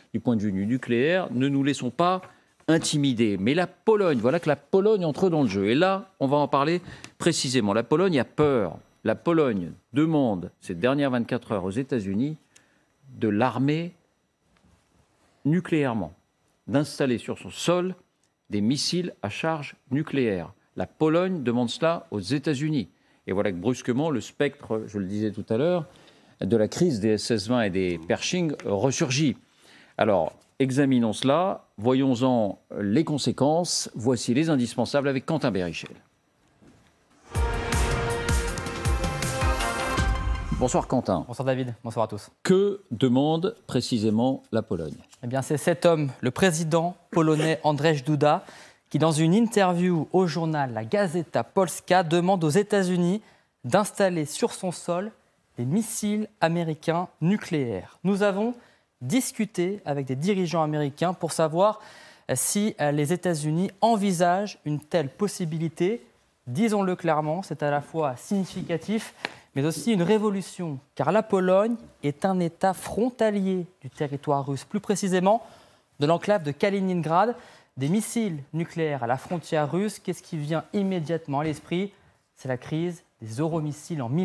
du point de vue du nucléaire. Ne nous laissons pas intimider. Mais la Pologne, voilà que la Pologne entre dans le jeu. Et là, on va en parler précisément. La Pologne a peur. La Pologne demande, ces dernières 24 heures, aux États-Unis de l'armer nucléairement, d'installer sur son sol des missiles à charge nucléaire. La Pologne demande cela aux États-Unis. Et voilà que brusquement, le spectre, je le disais tout à l'heure, de la crise des SS-20 et des Pershing ressurgit. Alors, examinons cela, voyons-en les conséquences. Voici les indispensables avec Quentin Berrichel. Bonsoir Quentin. Bonsoir David, bonsoir à tous. Que demande précisément la Pologne ? Eh bien, c'est cet homme, le président polonais Andrzej Duda, qui dans une interview au journal La Gazeta Polska demande aux États-Unis d'installer sur son sol des missiles américains nucléaires. Nous avons discuté avec des dirigeants américains pour savoir si les États-Unis envisagent une telle possibilité. Disons-le clairement, c'est à la fois significatif mais aussi une révolution, car la Pologne est un État frontalier du territoire russe, plus précisément de l'enclave de Kaliningrad. Des missiles nucléaires à la frontière russe, qu'est-ce qui vient immédiatement à l'esprit ? C'est la crise des euromissiles en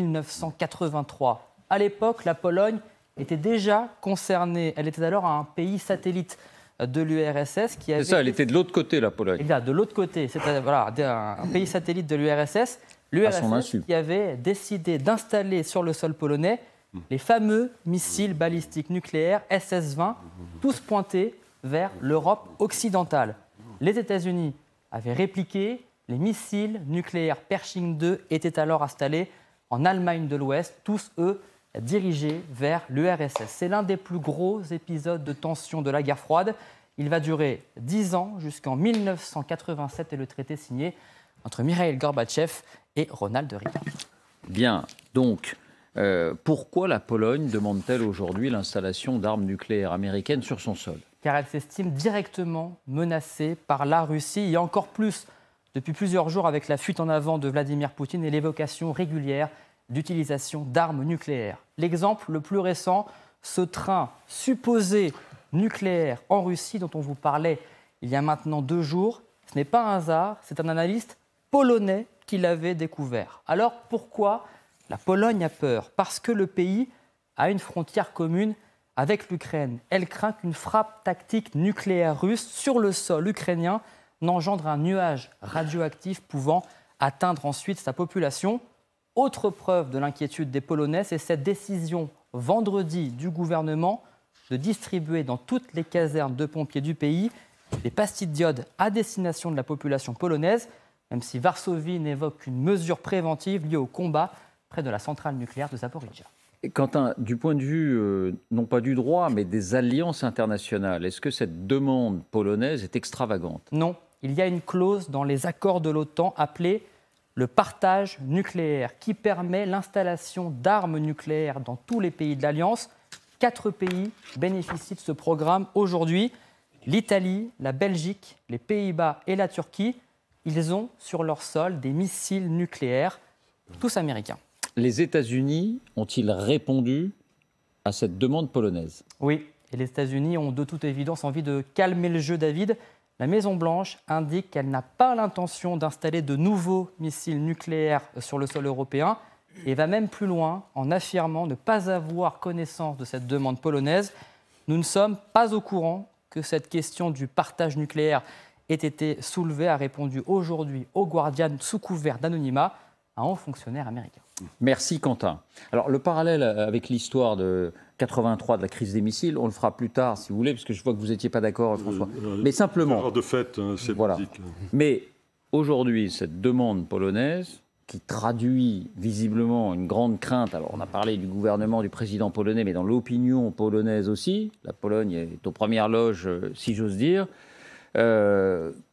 1983. À l'époque, la Pologne était déjà concernée. Elle était alors un pays satellite de l'URSS qui avait... C'est ça, elle était de l'autre côté, la Pologne. Exact, de l'autre côté. C'était un pays satellite de l'URSS. L'URSS qui avait décidé d'installer sur le sol polonais les fameux missiles balistiques nucléaires SS-20, tous pointés vers l'Europe occidentale. Les États-Unis avaient répliqué, les missiles nucléaires Pershing 2 étaient alors installés en Allemagne de l'Ouest, tous eux dirigés vers l'URSS. C'est l'un des plus gros épisodes de tension de la guerre froide. Il va durer 10 ans, jusqu'en 1987 et le traité signé entre Mikhaïl Gorbatchev et Ronald Reagan. Bien, donc, pourquoi la Pologne demande-t-elle aujourd'hui l'installation d'armes nucléaires américaines sur son sol ? Car elle s'estime directement menacée par la Russie, et encore plus depuis plusieurs jours avec la fuite en avant de Vladimir Poutine et l'évocation régulière d'utilisation d'armes nucléaires. L'exemple le plus récent, ce train supposé nucléaire en Russie dont on vous parlait il y a maintenant 2 jours, ce n'est pas un hasard, c'est un analyste polonais qui l'avait découvert. Alors pourquoi la Pologne a peur ? Parce que le pays a une frontière commune avec l'Ukraine. Elle craint qu'une frappe tactique nucléaire russe sur le sol ukrainien n'engendre un nuage radioactif pouvant atteindre ensuite sa population. Autre preuve de l'inquiétude des Polonais, c'est cette décision vendredi du gouvernement de distribuer dans toutes les casernes de pompiers du pays des pastilles d'iode à destination de la population polonaise, même si Varsovie n'évoque qu'une mesure préventive liée au combat près de la centrale nucléaire de Zaporijia. Quentin, du point de vue, non pas du droit, mais des alliances internationales, est-ce que cette demande polonaise est extravagante ? Non, il y a une clause dans les accords de l'OTAN appelée le partage nucléaire, qui permet l'installation d'armes nucléaires dans tous les pays de l'Alliance. 4 pays bénéficient de ce programme aujourd'hui. L'Italie, la Belgique, les Pays-Bas et la Turquie. Ils ont sur leur sol des missiles nucléaires, tous américains. Les États-Unis ont-ils répondu à cette demande polonaise ? Oui, et les États-Unis ont de toute évidence envie de calmer le jeu, David. La Maison-Blanche indique qu'elle n'a pas l'intention d'installer de nouveaux missiles nucléaires sur le sol européen et va même plus loin en affirmant ne pas avoir connaissance de cette demande polonaise. Nous ne sommes pas au courant que cette question du partage nucléaire ait été soulevée, a répondu aujourd'hui au Guardian sous couvert d'anonymat un haut fonctionnaire américain. Merci Quentin. Alors le parallèle avec l'histoire de 83 de la crise des missiles, on le fera plus tard si vous voulez, parce que je vois que vous n'étiez pas d'accord François. Mais simplement... De fait, c'est voilà. politique. Mais aujourd'hui, cette demande polonaise, qui traduit visiblement une grande crainte, alors on a parlé du gouvernement du président polonais, mais dans l'opinion polonaise aussi, la Pologne est aux premières loges, si j'ose dire,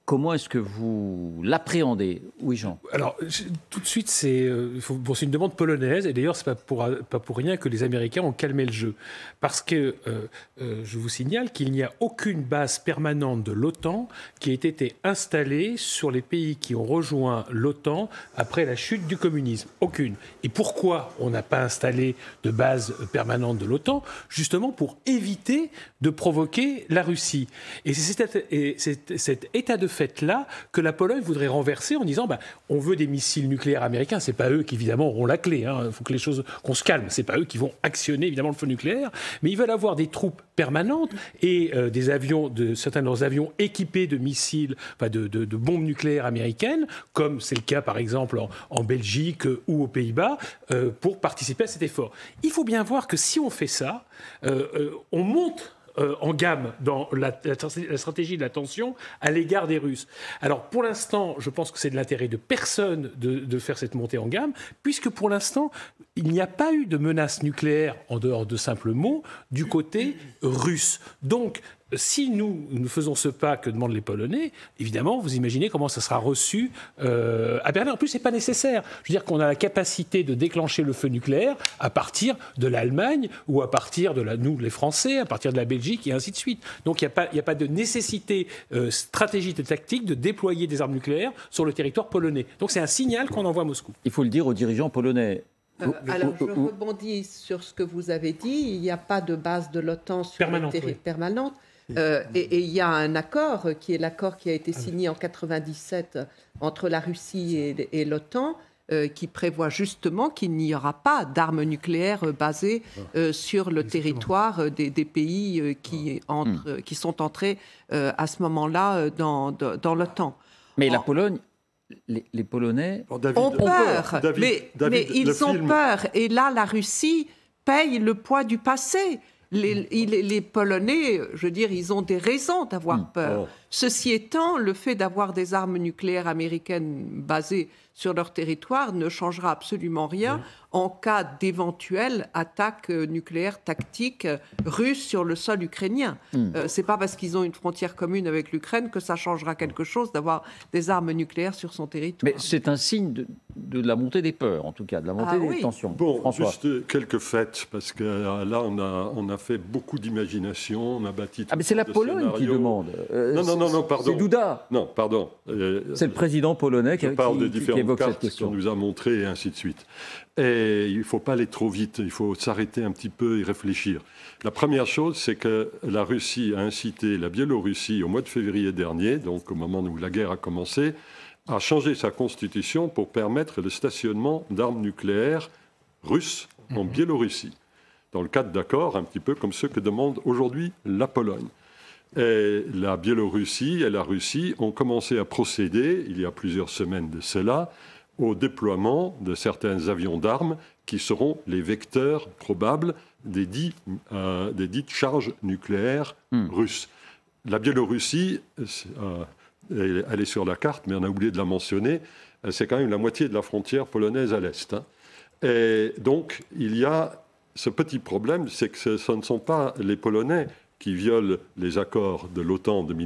Comment est-ce que vous l'appréhendez? Oui, Jean. Alors, tout de suite, c'est une demande polonaise, et d'ailleurs, ce n'est pas pour rien que les Américains ont calmé le jeu. Parce que je vous signale qu'il n'y a aucune base permanente de l'OTAN qui ait été installée sur les pays qui ont rejoint l'OTAN après la chute du communisme. Aucune. Et pourquoi on n'a pas installé de base permanente de l'OTAN? Justement pour éviter de provoquer la Russie. Et c'est cet état de fait-là que la Pologne voudrait renverser en disant on veut des missiles nucléaires américains. C'est pas eux qui, évidemment, auront la clé. Il faut que les choses, qu'on se calme. C'est pas eux qui vont actionner, évidemment, le feu nucléaire. Mais ils veulent avoir des troupes permanentes et des avions, certains de leurs avions équipés de missiles, de bombes nucléaires américaines, comme c'est le cas, par exemple, en Belgique ou aux Pays-Bas, pour participer à cet effort. Il faut bien voir que si on fait ça, on monte en gamme dans la stratégie de la tension à l'égard des Russes. Alors, pour l'instant, je pense que c'est de l'intérêt de personne de faire cette montée en gamme, puisque pour l'instant, il n'y a pas eu de menace nucléaire, en dehors de simples mots, du côté russe. Donc, si nous faisons ce pas que demandent les Polonais, évidemment, vous imaginez comment ça sera reçu à Berlin. En plus, ce n'est pas nécessaire. Je veux dire qu'on a la capacité de déclencher le feu nucléaire à partir de l'Allemagne ou à partir de nous, les Français, à partir de la Belgique et ainsi de suite. Donc, il n'y a pas de nécessité stratégique et tactique de déployer des armes nucléaires sur le territoire polonais. Donc, c'est un signal qu'on envoie à Moscou. Il faut le dire aux dirigeants polonais. Alors, je rebondis sur ce que vous avez dit. Il n'y a pas de base de l'OTAN sur le territoire permanente. Et il y a un accord, qui est l'accord qui a été signé en 1997 entre la Russie et l'OTAN, qui prévoit justement qu'il n'y aura pas d'armes nucléaires basées sur le territoire des pays qui sont entrés à ce moment-là dans l'OTAN. Mais la Pologne... Les Polonais ont peur, mais ils ont peur. Et là, la Russie paye le poids du passé. Les Polonais, je veux dire, ils ont des raisons d'avoir peur. Ceci étant, le fait d'avoir des armes nucléaires américaines basées sur leur territoire ne changera absolument rien en cas d'éventuelle attaque nucléaire tactique russe sur le sol ukrainien. C'est pas parce qu'ils ont une frontière commune avec l'Ukraine que ça changera quelque chose d'avoir des armes nucléaires sur son territoire. Mais c'est un signe de la montée des peurs, en tout cas, de la montée des tensions. Bon, François. juste quelques faits, parce que là, on a fait beaucoup d'imagination, on a bâti... mais c'est la Pologne qui demande. Non, pardon. C'est Douda. Non, pardon. C'est le président polonais qui évoque cette question. Qu'on nous a montré, et ainsi de suite. Et il ne faut pas aller trop vite, il faut s'arrêter un petit peu et réfléchir. La première chose, c'est que la Russie a incité la Biélorussie au mois de février dernier, donc au moment où la guerre a commencé, à changer sa constitution pour permettre le stationnement d'armes nucléaires russes en Biélorussie, dans le cadre d'accords un petit peu comme ceux que demande aujourd'hui la Pologne. Et la Biélorussie et la Russie ont commencé à procéder, il y a plusieurs semaines de cela, au déploiement de certains avions d'armes qui seront les vecteurs probables des dites charges nucléaires russes. La Biélorussie, elle est sur la carte, mais on a oublié de la mentionner, c'est quand même la moitié de la frontière polonaise à l'est. Et donc, il y a ce petit problème, c'est que ce ne sont pas les Polonais qui violent les accords de l'OTAN de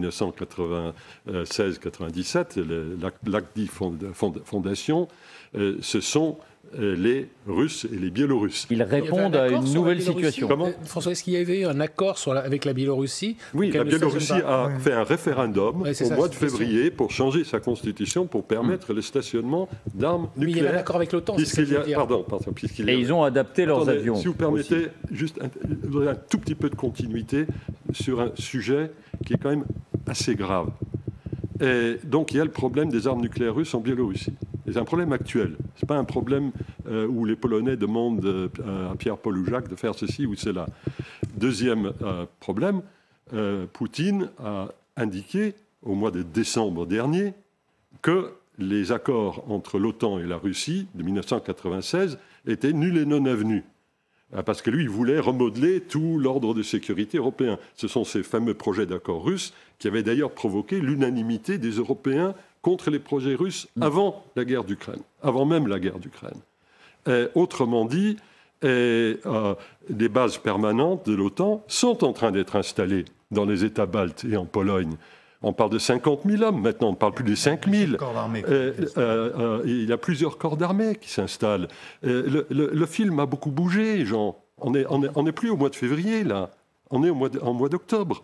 1996-97, l'ACDI Fondation, ce sont les Russes et les Biélorusses. Ils répondent à une nouvelle situation. François, est-ce qu'il y avait eu un accord avec la Biélorussie? Oui, la Biélorussie a fait un référendum au mois de février pour changer sa constitution pour permettre le stationnement d'armes nucléaires. Mais il y avait un accord avec l'OTAN, Et ils ont adapté leurs avions. Si vous permettez, juste un tout petit peu de continuité sur un sujet qui est quand même assez grave. Et donc il y a le problème des armes nucléaires russes en Biélorussie. C'est un problème actuel. Ce n'est pas un problème où les Polonais demandent à Pierre-Paul ou Jacques de faire ceci ou cela. Deuxième problème, Poutine a indiqué au mois de décembre dernier que les accords entre l'OTAN et la Russie de 1996 étaient nuls et non avenus. Parce que lui, il voulait remodeler tout l'ordre de sécurité européen. Ce sont ces fameux projets d'accord russes qui avaient d'ailleurs provoqué l'unanimité des Européens contre les projets russes avant la guerre d'Ukraine, avant même la guerre d'Ukraine. Autrement dit, des bases permanentes de l'OTAN sont en train d'être installées dans les États baltes et en Pologne On parle de 50 000 hommes maintenant, on ne parle plus des 5 000. Il y a plusieurs corps d'armée qui s'installent. Le film a beaucoup bougé, Jean. On n'est plus au mois de février, là. On est en mois d'octobre.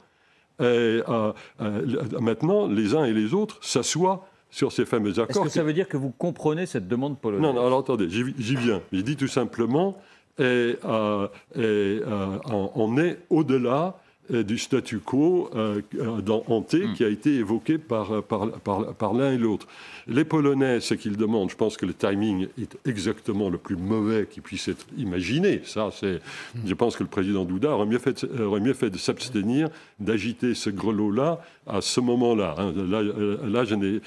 Maintenant, les uns et les autres s'assoient sur ces fameux accords. Est-ce que ça veut dire que vous comprenez cette demande polonaise? Non, alors attendez, j'y viens. Je dis tout simplement, on est au-delà du statu quo dans Hanté qui a été évoqué par l'un et l'autre. Les Polonais, ce qu'ils demandent, je pense que le timing est exactement le plus mauvais qui puisse être imaginé. Je pense que le président Douda aurait mieux fait de s'abstenir d'agiter ce grelot-là à ce moment-là. Là,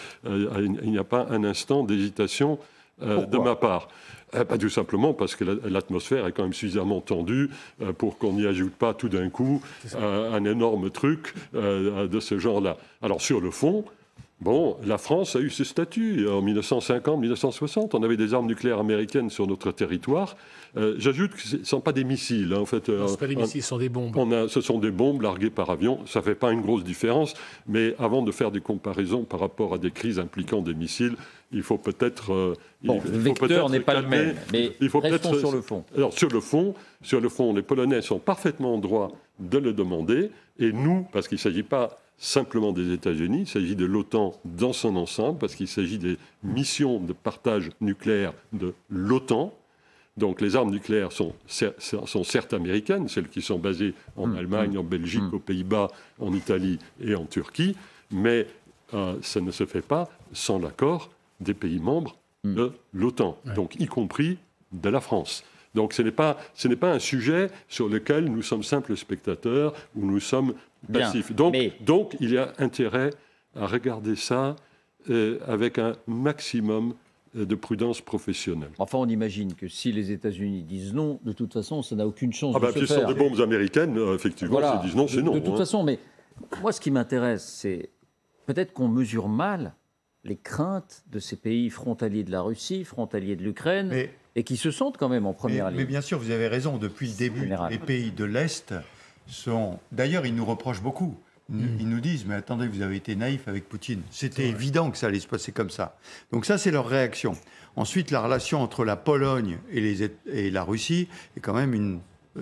il n'y a pas un instant d'hésitation de ma part. Pas tout simplement parce que l'atmosphère est quand même suffisamment tendue pour qu'on n'y ajoute pas tout d'un coup un énorme truc de ce genre-là. Alors sur le fond, la France a eu ce statut en 1950-1960. On avait des armes nucléaires américaines sur notre territoire. J'ajoute que ce ne sont pas des missiles. En fait, ce ne sont pas des missiles, ce sont des bombes. Ce sont des bombes larguées par avion. Ça ne fait pas une grosse différence. Mais avant de faire des comparaisons par rapport à des crises impliquant des missiles, il faut peut-être... le vecteur n'est pas le même, mais restons sur le fond. Alors, sur le fond, les Polonais sont parfaitement en droit de le demander. Et nous, parce qu'il ne s'agit pas simplement des États-Unis, il s'agit de l'OTAN dans son ensemble, parce qu'il s'agit des missions de partage nucléaire de l'OTAN. Donc les armes nucléaires sont certes américaines, celles qui sont basées en Allemagne, en Belgique, aux Pays-Bas, en Italie et en Turquie, mais ça ne se fait pas sans l'accord des pays membres de l'OTAN, donc y compris de la France. Donc ce n'est pas un sujet sur lequel nous sommes simples spectateurs ou nous sommes passifs. Donc il y a intérêt à regarder ça avec un maximum de prudence professionnelle. Enfin, on imagine que si les États-Unis disent non, de toute façon, ça n'a aucune chance de se faire. Ce sont des bombes américaines, effectivement, s'ils disent non, c'est non. De toute façon, mais moi, ce qui m'intéresse, c'est peut-être qu'on mesure mal les craintes de ces pays frontaliers de la Russie, frontaliers de l'Ukraine, et qui se sentent quand même en première ligne. Mais bien sûr, vous avez raison. Depuis le début, les pays de l'Est sont... D'ailleurs, ils nous reprochent beaucoup. Ils nous disent, mais attendez, vous avez été naïf avec Poutine. C'était évident que ça allait se passer comme ça. Donc ça, c'est leur réaction. Ensuite, la relation entre la Pologne et la Russie est quand même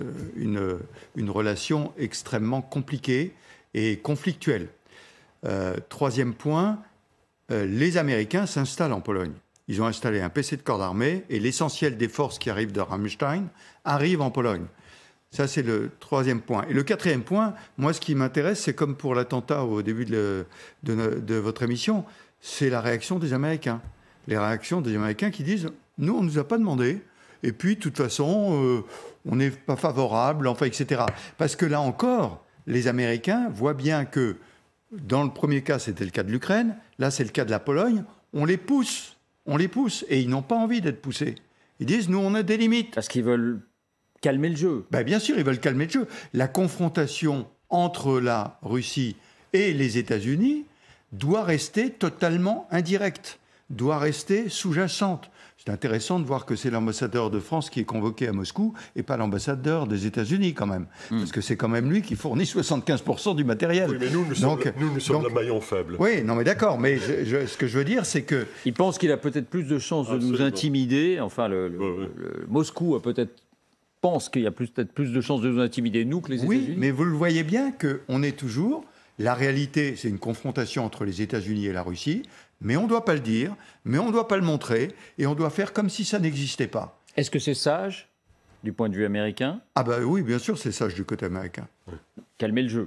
une relation extrêmement compliquée et conflictuelle. Troisième point, les Américains s'installent en Pologne. Ils ont installé un PC de corps d'armée et l'essentiel des forces qui arrivent de Ramstein arrivent en Pologne. Ça, c'est le troisième point. Et le quatrième point, moi, ce qui m'intéresse, c'est comme pour l'attentat au début de votre émission, c'est la réaction des Américains. Les réactions des Américains qui disent « Nous, on ne nous a pas demandé. Et puis, de toute façon, on n'est pas favorable, enfin, etc. » Parce que là encore, les Américains voient bien que, dans le premier cas, c'était le cas de l'Ukraine. Là, c'est le cas de la Pologne. On les pousse. Et ils n'ont pas envie d'être poussés. Ils disent « Nous, on a des limites. » Parce qu'ils veulent calmer le jeu. Bien sûr, ils veulent calmer le jeu. La confrontation entre la Russie et les États-Unis doit rester totalement indirecte, doit rester sous-jacente. C'est intéressant de voir que c'est l'ambassadeur de France qui est convoqué à Moscou et pas l'ambassadeur des États-Unis quand même. Parce que c'est quand même lui qui fournit 75% du matériel. Oui, mais nous sommes le maillon faible. Oui, non mais d'accord, mais ce que je veux dire, c'est que... Il pense qu'il a peut-être plus de chances de nous intimider. Enfin, Moscou pense qu'il y a peut-être plus de chances de nous intimider, nous, que les États-Unis. Oui, mais vous le voyez bien qu'on est toujours... La réalité, c'est une confrontation entre les États-Unis et la Russie, mais on ne doit pas le dire, mais on ne doit pas le montrer, et on doit faire comme si ça n'existait pas. Est-ce que c'est sage, du point de vue américain? Oui, bien sûr, c'est sage du côté américain. Calmer le jeu.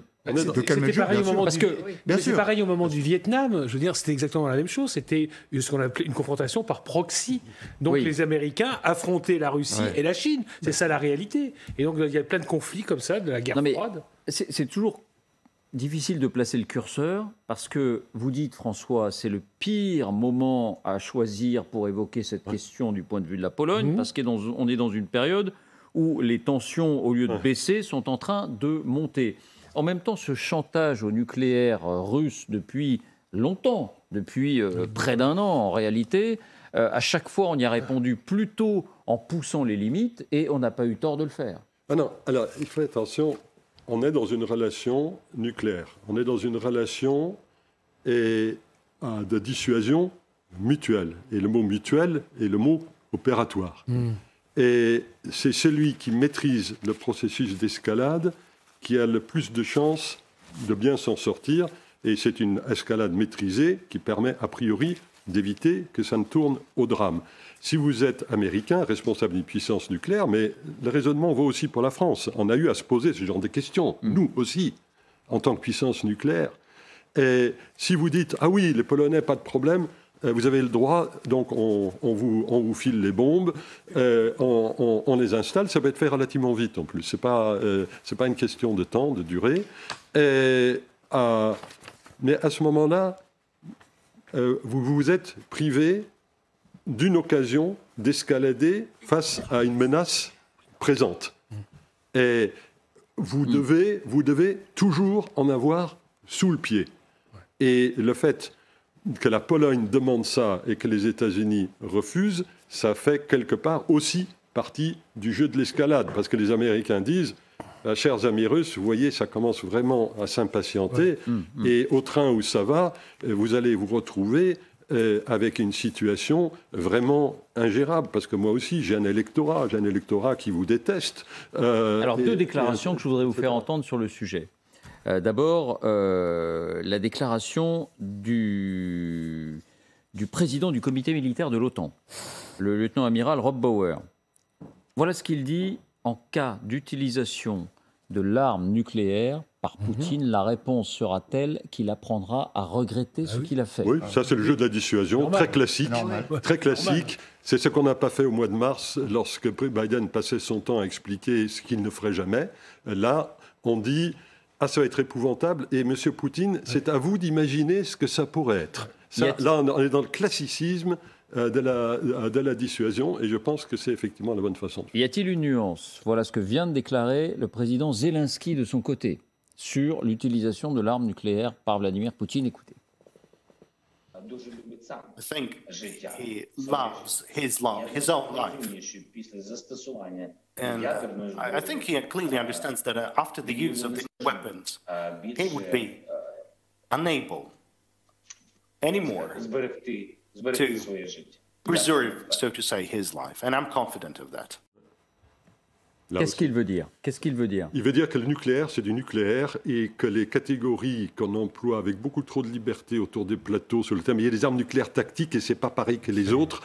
C'est pareil au moment du Vietnam. Je veux dire, c'était exactement la même chose. C'était ce qu'on appelait une confrontation par proxy. Donc les Américains affrontaient la Russie et la Chine. C'est ça la réalité. Et donc il y a plein de conflits comme ça, de la guerre froide. C'est toujours difficile de placer le curseur parce que vous dites, François, c'est le pire moment à choisir pour évoquer cette question du point de vue de la Pologne, parce qu'on est dans une période où les tensions, au lieu de baisser, sont en train de monter. En même temps, ce chantage au nucléaire russe depuis longtemps, depuis près d'un an en réalité, à chaque fois on y a répondu plutôt en poussant les limites et on n'a pas eu tort de le faire. Non, alors il faut attention, on est dans une relation nucléaire, on est dans une relation et de dissuasion mutuelle. Et le mot mutuel est le mot opératoire. Et c'est celui qui maîtrise le processus d'escalade qui a le plus de chances de bien s'en sortir. Et c'est une escalade maîtrisée qui permet a priori d'éviter que ça ne tourne au drame. Si vous êtes américain, responsable d'une puissance nucléaire, mais le raisonnement vaut aussi pour la France. On a eu à se poser ce genre de questions, nous aussi, en tant que puissance nucléaire. Et si vous dites, ah oui, les Polonais, pas de problème, vous avez le droit, donc on vous file les bombes, on les installe, ça va être fait relativement vite en plus. C'est pas une question de temps, de durée. Mais à ce moment-là, vous vous êtes privé d'une occasion d'escalader face à une menace présente. Et vous devez toujours en avoir sous le pied. Et le fait que la Pologne demande ça et que les États-Unis refusent, ça fait quelque part aussi partie du jeu de l'escalade. Parce que les Américains disent, chers amis russes, vous voyez, ça commence vraiment à s'impatienter. Et au train où ça va, vous allez vous retrouver avec une situation vraiment ingérable, parce que moi aussi j'ai un électorat qui vous déteste. Alors deux déclarations que je voudrais vous faire entendre sur le sujet. D'abord, la déclaration du président du comité militaire de l'OTAN, le lieutenant-amiral Rob Bauer. Voilà ce qu'il dit: en cas d'utilisation de l'arme nucléaire par Poutine, la réponse sera telle qu'il apprendra à regretter ce qu'il a fait. Oui, ça c'est le jeu de la dissuasion, très classique. Très classique. C'est ce qu'on n'a pas fait au mois de mars, lorsque Biden passait son temps à expliquer ce qu'il ne ferait jamais. Là, on dit, ah, ça va être épouvantable, et M. Poutine, c'est à vous d'imaginer ce que ça pourrait être. Ça, là, on est dans le classicisme de la dissuasion, et je pense que c'est effectivement la bonne façon. Y a-t-il une nuance? Voilà ce que vient de déclarer le président Zelensky de son côté sur l'utilisation de l'arme nucléaire par Vladimir Poutine. Écoutez. I think he loves his own life. And I think he clearly understands that after the use of the weapons, he would be unable anymore to preserve, so to say, his life. And I'm confident of that. Qu'est-ce qu'il veut dire? Il veut dire que le nucléaire, c'est du nucléaire, et que les catégories qu'on emploie avec beaucoup trop de liberté autour des plateaux sur le thème, il y a des armes nucléaires tactiques et c'est pas pareil que les autres.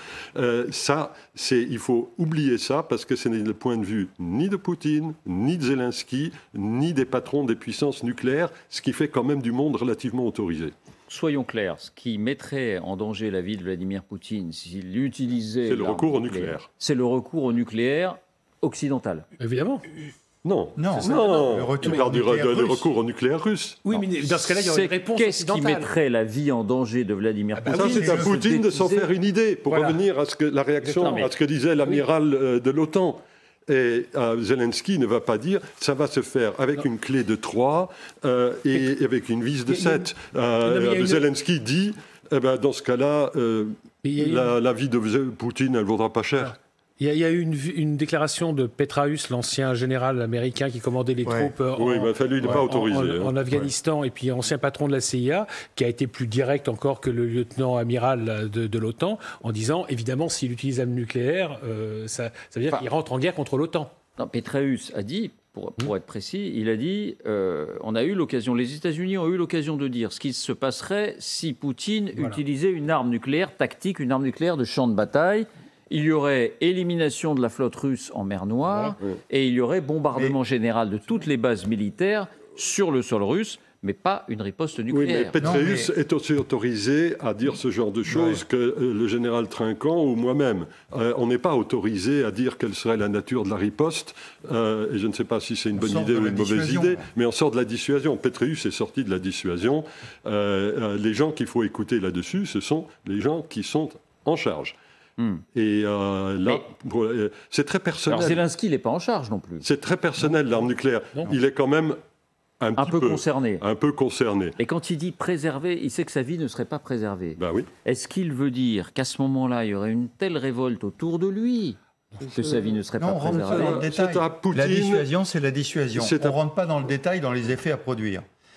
Il faut oublier ça, parce que ce n'est le point de vue ni de Poutine, ni de Zelensky, ni des patrons des puissances nucléaires, ce qui fait quand même du monde relativement autorisé. Soyons clairs, ce qui mettrait en danger la vie de Vladimir Poutine s'il utilisait... C'est le recours au nucléaire. C'est le recours au nucléaire occidental. Évidemment. Non. Le recours au nucléaire russe. Oui, mais dans ce cas-là, il y aurait une réponse Qu'est-ce qui mettrait la vie en danger de Vladimir Poutine? Ça, c'est à Poutine de s'en faire une idée, pour revenir à la réaction, à ce que disait l'amiral de l'OTAN. Et Zelensky ne va pas dire ça va se faire avec une clé de 3 et avec une vis de 7. Zelensky dit dans ce cas-là, la vie de Poutine, elle ne vaudra pas cher. Il y a eu une déclaration de Petraeus, l'ancien général américain qui commandait les troupes en Afghanistan, et puis ancien patron de la CIA, qui a été plus direct encore que le lieutenant-amiral de l'OTAN, en disant, évidemment, s'il utilise l'arme nucléaire, ça veut dire qu'il rentre en guerre contre l'OTAN. Petraeus a dit, pour être précis, il a dit, on a eu l'occasion, les États-Unis ont eu l'occasion de dire ce qui se passerait si Poutine utilisait une arme nucléaire tactique, une arme nucléaire de champ de bataille. Il y aurait élimination de la flotte russe en mer Noire et il y aurait bombardement général de toutes les bases militaires sur le sol russe, mais pas une riposte nucléaire. Oui, mais Petraeus est aussi autorisé à dire ce genre de choses que le général Trinquant ou moi-même. On n'est pas autorisé à dire quelle serait la nature de la riposte, et je ne sais pas si c'est une bonne idée ou une mauvaise idée, mais on sort de la dissuasion. Petraeus est sorti de la dissuasion. Les gens qu'il faut écouter là-dessus, ce sont les gens qui sont en charge. Et là, c'est très personnel. Alors Zelensky n'est pas en charge non plus. C'est très personnel, l'arme nucléaire. Il est quand même un peu concerné. Et quand il dit préserver, il sait que sa vie ne serait pas préservée. Ben oui. Est-ce qu'il veut dire qu'à ce moment-là, il y aurait une telle révolte autour de lui que sa vie ne serait pas préservée? Dans le détail. La dissuasion, c'est la dissuasion. On ne rentre pas dans le détail, dans les effets à produire.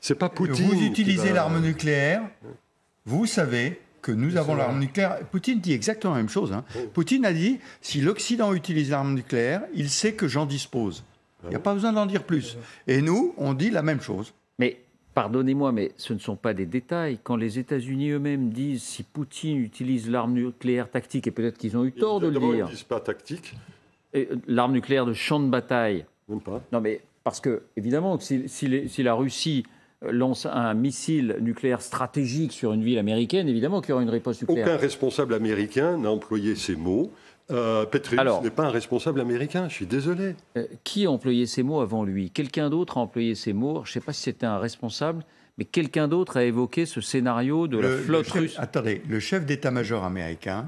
C'est pas Poutine. Vous utilisez l'arme nucléaire, vous savez que nous avons l'arme nucléaire. Poutine dit exactement la même chose. Hein. Poutine a dit, si l'Occident utilise l'arme nucléaire, il sait que j'en dispose. Il n'y a pas besoin d'en dire plus. Et nous, on dit la même chose. Mais, pardonnez-moi, mais ce ne sont pas des détails. Quand les États-Unis eux-mêmes disent, si Poutine utilise l'arme nucléaire tactique, et peut-être qu'ils ont eu tort de le dire. Ils ne disent pas tactique. L'arme nucléaire de champ de bataille. Même pas. Non, mais parce que, évidemment, si la Russie lance un missile nucléaire stratégique sur une ville américaine, évidemment qu'il y aura une riposte nucléaire. Aucun responsable américain n'a employé ces mots. Petraeus n'est pas un responsable américain, je suis désolé. Qui a employé ces mots avant lui? Quelqu'un d'autre a employé ces mots. Je ne sais pas si c'était un responsable, mais quelqu'un d'autre a évoqué ce scénario de la flotte russe. Attendez, le chef d'état-major américain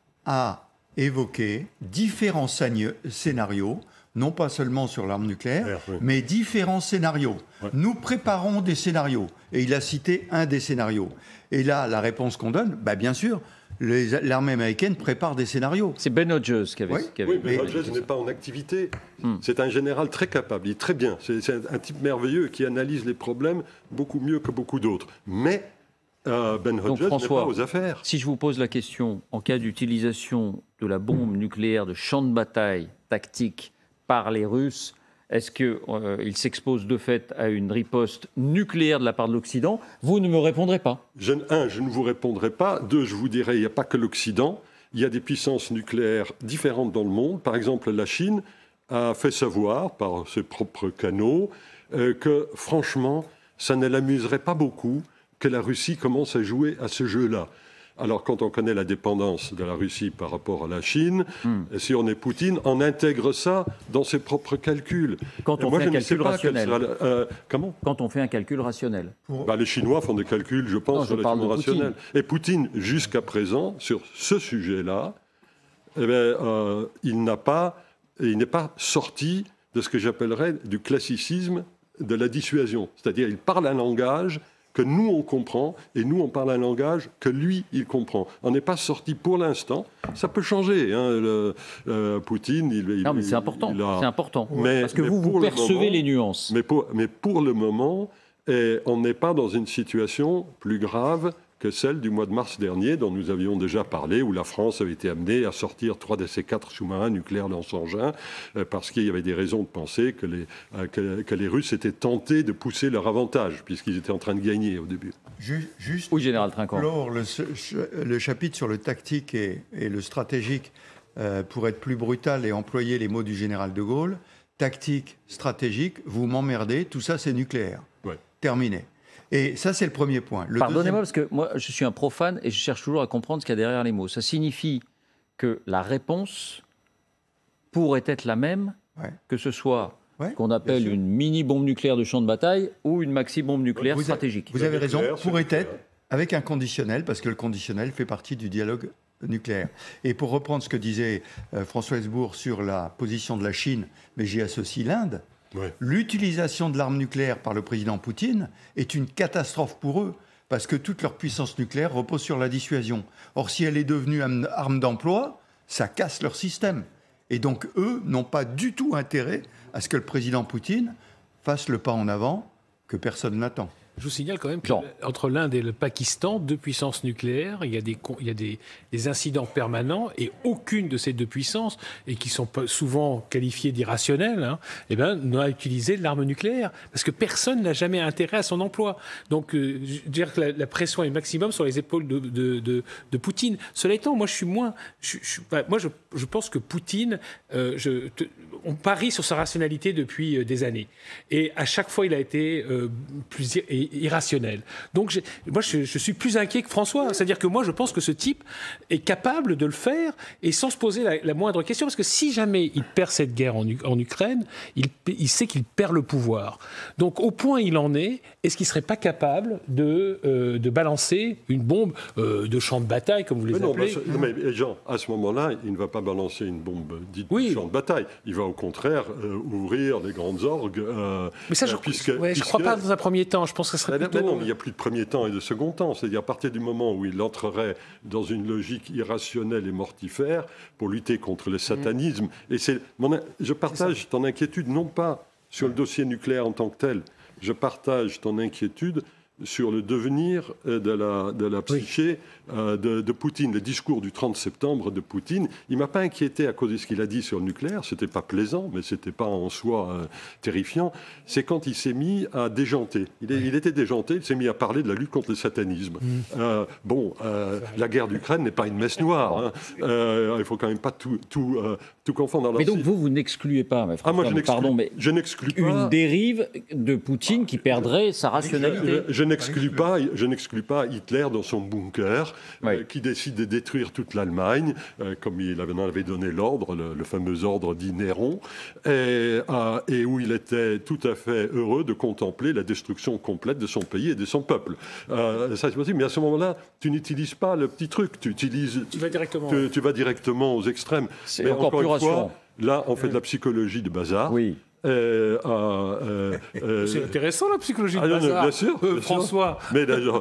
a évoqué différents scénarios, non pas seulement sur l'arme nucléaire, mais différents scénarios. Ouais. Nous préparons des scénarios. Et il a cité un des scénarios. Et là, la réponse qu'on donne, bien sûr, l'armée américaine prépare des scénarios. C'est Ben Hodges qui avait... Oui, Ben Hodges n'est pas en activité. C'est un général très capable, il est très bien. C'est un type merveilleux qui analyse les problèmes beaucoup mieux que beaucoup d'autres. Mais Ben Hodges n'est pas aux affaires. Si je vous pose la question, en cas d'utilisation de la bombe nucléaire de champ de bataille tactique par les Russes, est-ce qu'ils s'exposent de fait à une riposte nucléaire de la part de l'Occident? Vous ne me répondrez pas. Je ne vous répondrai pas. 2, je vous dirai, il n'y a pas que l'Occident. Il y a des puissances nucléaires différentes dans le monde. Par exemple, la Chine a fait savoir, par ses propres canaux, que franchement, ça ne l'amuserait pas beaucoup que la Russie commence à jouer à ce jeu-là. Alors, quand on connaît la dépendance de la Russie par rapport à la Chine, si on est Poutine, on intègre ça dans ses propres calculs. Quand on fait un calcul rationnel. Comment ? Quand on fait un calcul rationnel. Les Chinois font des calculs, je pense, relativement rationnels. Et Poutine, jusqu'à présent, sur ce sujet-là, il n'est pas sorti de ce que j'appellerais du classicisme de la dissuasion. C'est-à-dire, il parle un langage que nous, on comprend, et nous, on parle un langage que lui, il comprend. On n'est pas sorti pour l'instant. Ça peut changer. Poutine, non, mais c'est important. C'est important. Parce que vous percevez les nuances. Mais pour le moment, on n'est pas dans une situation plus grave que celle du mois de mars dernier, dont nous avions déjà parlé, où la France avait été amenée à sortir 3 de ses 4 sous-marins nucléaires lance-engins, parce qu'il y avait des raisons de penser que les Russes étaient tentés de pousser leur avantage, puisqu'ils étaient en train de gagner au début. Juste oui, Général Trinquant. Le chapitre sur le tactique et le stratégique, pour être plus brutal et employer les mots du général de Gaulle, tactique, stratégique, vous m'emmerdez, tout ça c'est nucléaire. Ouais. Terminé. Et ça, c'est le premier point. Pardonnez-moi, parce que moi, je suis un profane et je cherche toujours à comprendre ce qu'il y a derrière les mots. Ça signifie que la réponse pourrait être la même, que ce soit ce qu'on appelle une mini-bombe nucléaire de champ de bataille ou une maxi-bombe nucléaire stratégique. Vous avez raison, pourrait être avec un conditionnel, parce que le conditionnel fait partie du dialogue nucléaire. Et pour reprendre ce que disait François Hesbourg sur la position de la Chine, mais j'y associe l'Inde, l'utilisation de l'arme nucléaire par le président Poutine est une catastrophe pour eux, parce que toute leur puissance nucléaire repose sur la dissuasion. Or, si elle est devenue une arme d'emploi, ça casse leur système. Et donc, eux n'ont pas du tout intérêt à ce que le président Poutine fasse le pas en avant que personne n'attend. Je vous signale quand même qu'entre l'Inde et le Pakistan, 2 puissances nucléaires, il y a des incidents permanents et aucune de ces 2 puissances, et qui sont souvent qualifiées d'irrationnelles, n'a utilisé l'arme nucléaire. Parce que personne n'a jamais intérêt à son emploi. Donc, je dirais que la pression est maximum sur les épaules de Poutine. Cela étant, moi, je pense que Poutine, on parie sur sa rationalité depuis des années. Et à chaque fois, il a été plus irrationnel. Donc, moi, je suis plus inquiet que François. C'est-à-dire que moi, je pense que ce type est capable de le faire et sans se poser la moindre question. Parce que si jamais il perd cette guerre en Ukraine, il sait qu'il perd le pouvoir. Donc, au point il en est, est-ce qu'il ne serait pas capable de balancer une bombe de champ de bataille, comme vous les appelez ? Mais Jean, à ce moment-là, il ne va pas balancer une bombe dite de champ de bataille. Il va au contraire ouvrir des grandes orgues. Mais ça, je ne crois pas dans un premier temps. Je pense que ce serait plutôt... Non, mais il n'y a plus de premier temps et de second temps. C'est-à-dire à partir du moment où il entrerait dans une logique irrationnelle et mortifère pour lutter contre le satanisme. Et je partage ton inquiétude, non pas sur le dossier nucléaire en tant que tel. je partage ton inquiétude sur le devenir de la psyché de Poutine. Le discours du 30 septembre de Poutine, il ne m'a pas inquiété à cause de ce qu'il a dit sur le nucléaire. Ce n'était pas plaisant, mais ce n'était pas en soi terrifiant. C'est quand il s'est mis à déjanter. Il était déjanté, il s'est mis à parler de la lutte contre le satanisme. La guerre d'Ukraine n'est pas une messe noire. Hein. Il ne faut quand même pas tout confondre. Alors, mais donc vous n'excluez pas, mais je n'exclus pas une dérive de Poutine qui perdrait sa rationalité. Je n'exclus pas Hitler dans son bunker, qui décide de détruire toute l'Allemagne, comme il en avait donné l'ordre, le fameux ordre dit Néron, et où il était tout à fait heureux de contempler la destruction complète de son pays et de son peuple. Ça c'est possible, mais à ce moment-là, tu n'utilises pas le petit truc, tu vas directement aux extrêmes. C'est encore plus rassurant. Là, on fait de la psychologie de bazar. Oui. C'est intéressant la psychologie de bazar. Bien sûr, François. Mais d'ailleurs,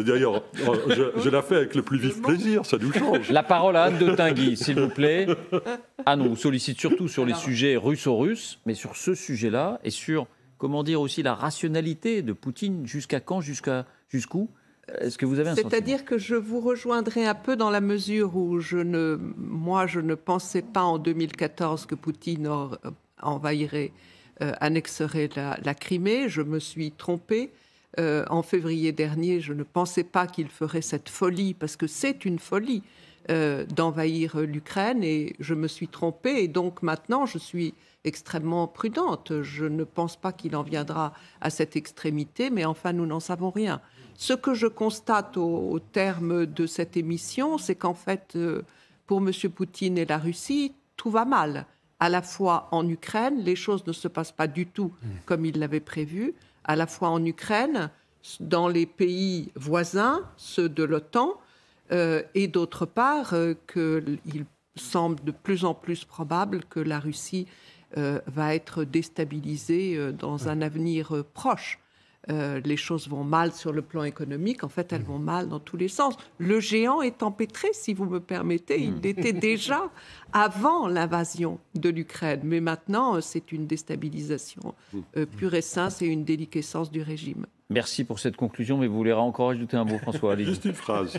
je la fais avec le plus vif plaisir, ça nous change. La parole à Anne de Tinguy, s'il vous plaît. Anne, on vous sollicite surtout sur les sujets russo-russes, mais sur ce sujet-là, et sur, comment dire aussi, la rationalité de Poutine, jusqu'à quand, jusqu'où est-ce que vous avez un sentiment ? C'est-à-dire que je vous rejoindrai un peu dans la mesure où je ne pensais pas en 2014 que Poutine envahirait, annexerait la Crimée. Je me suis trompée. En février dernier, je ne pensais pas qu'il ferait cette folie, parce que c'est une folie d'envahir l'Ukraine, et je me suis trompée. Et donc maintenant, je suis extrêmement prudente. Je ne pense pas qu'il en viendra à cette extrémité, mais enfin, nous n'en savons rien. Ce que je constate au terme de cette émission, c'est qu'en fait, pour M. Poutine et la Russie, tout va mal. À la fois en Ukraine, les choses ne se passent pas du tout comme il l'avait prévu. À la fois en Ukraine, dans les pays voisins, ceux de l'OTAN, et d'autre part, qu'il semble de plus en plus probable que la Russie va être déstabilisée dans un avenir proche. Les choses vont mal sur le plan économique. En fait, elles vont mal dans tous les sens. Le géant est empêtré, si vous me permettez. Il l'était déjà avant l'invasion de l'Ukraine. Mais maintenant, c'est une déstabilisation pure et simple, c'est une déliquescence du régime. Merci pour cette conclusion, mais vous voulez encore ajouter un mot, François ? Juste une phrase.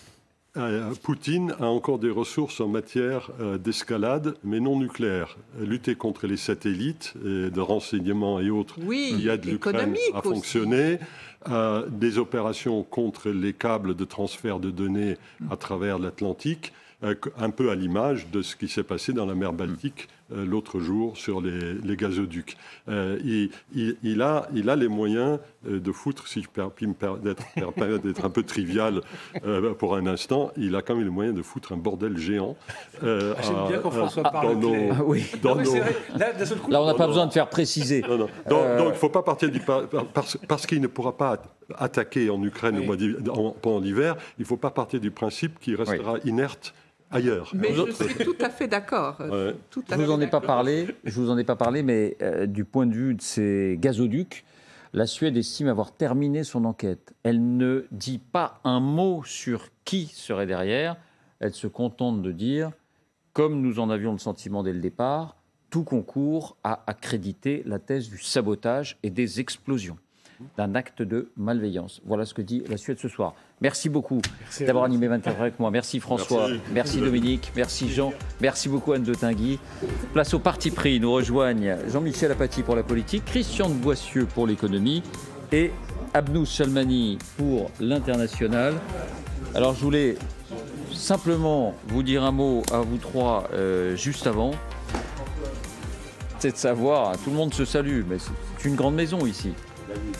Poutine a encore des ressources en matière d'escalade, mais non nucléaire. Lutter contre les satellites de renseignement et autres qui aident l'Ukraine à fonctionner. Des opérations contre les câbles de transfert de données à travers l'Atlantique, un peu à l'image de ce qui s'est passé dans la mer Baltique l'autre jour sur les gazoducs. Il a les moyens de foutre, si je puis me permettre d'être un peu trivial pour un instant, il a quand même les moyens de foutre un bordel géant. J'aime bien quand François parle clair. Là, on n'a pas besoin de faire préciser. Donc, il ne faut pas partir parce qu'il ne pourra pas attaquer en Ukraine pendant l'hiver, il ne faut pas partir du principe qu'il restera inerte ailleurs. Mais je suis tout à fait d'accord. Je ne vous en ai pas parlé, mais du point de vue de ces gazoducs, la Suède estime avoir terminé son enquête. Elle ne dit pas un mot sur qui serait derrière. Elle se contente de dire, comme nous en avions le sentiment dès le départ, tout concourt à accréditer la thèse du sabotage et des explosions, d'un acte de malveillance. Voilà ce que dit la Suède ce soir. Merci beaucoup d'avoir animé 24 heures avec moi. Merci François, merci Dominique, merci Jean, merci beaucoup Anne de Tinguy. Place au parti pris. Nous rejoignent Jean-Michel Apathy pour la politique, Christian de Boissieu pour l'économie et Abnous Chalmani pour l'international. Alors je voulais simplement vous dire un mot à vous trois juste avant. C'est de savoir, tout le monde se salue, mais c'est une grande maison ici.